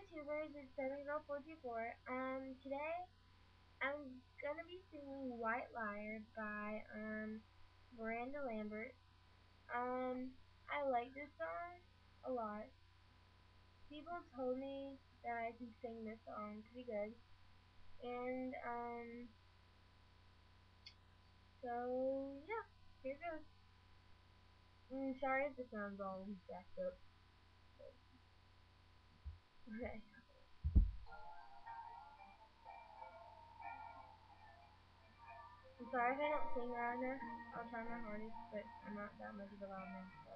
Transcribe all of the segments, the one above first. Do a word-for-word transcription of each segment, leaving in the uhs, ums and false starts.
YouTubers, it's seven girl four two four. Um, today I'm gonna be singing White Liar by um Miranda Lambert. Um, I like this song a lot. People told me that I could sing this song pretty good, and um, so yeah, here goes. Mm, sorry if the sound's all jacked up. Okay. I'm sorry if I don't sing loud enough. I'll try my hardest, but I'm not that much of a loud man, so.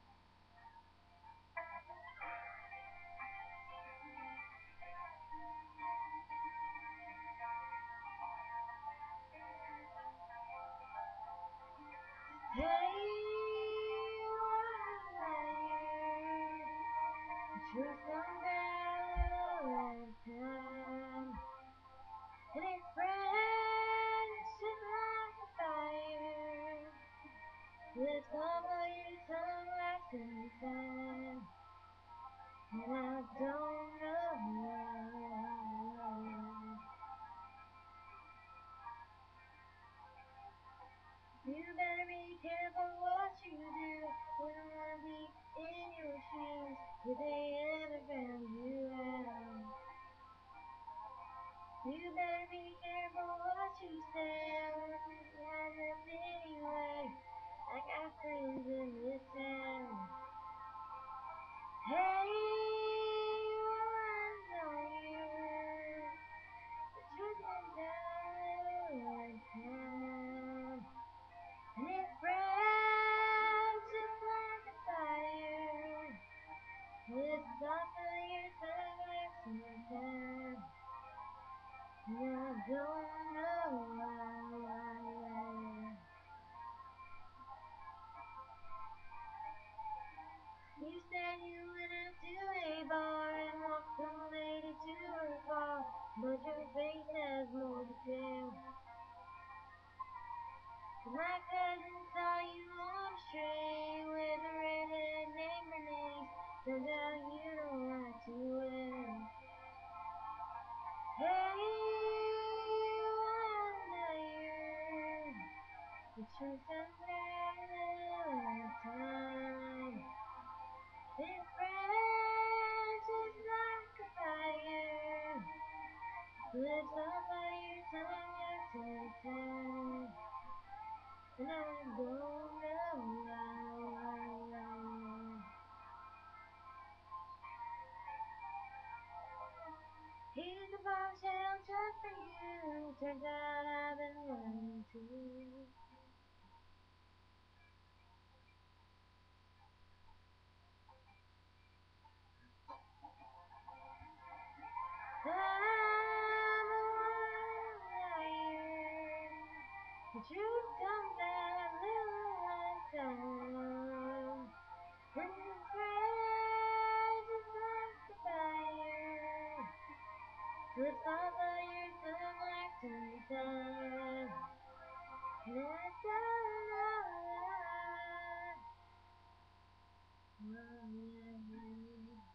Hey, white liar, the truth comes out all the time, and it spreads just like a fire. Let's cover your tongue like sunshine, and I don't know why. You better be careful what you do. Wouldn't wanna be in your shoes if they ever found you out. You better be careful what you say. I wouldn't have them anyway. I got friends in this town. Hey, one liar, the truth comes out all the time, and it spreads just like a fire. It's off of your tongue like summertime, and I don't know why. You said you went out to a bar and walked some lady to her car, but your face has more to tell. My cousin saw you on a string with a redhead named Bernice. Turns out you don't like too well. Hey, wonder, the truth comes out all the time. It spreads just like a fire. Lives up on your tongue every time. And I don't know why. Here's a bombshell just for you. Turns out I've been lying too. I'm a liar. The truth comes out a little one time. And it spreads just like a fire. Slips off of your tongue like summertime. And I don't know why.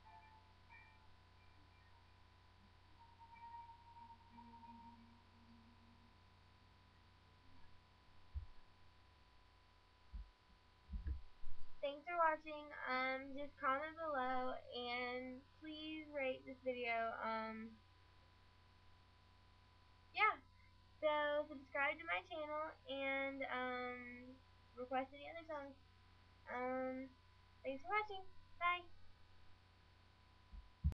Thanks for watching. Um, just comment below and please rate this video. Um, yeah. So subscribe to my channel and um, request any other songs. Um, thanks for watching. Bye.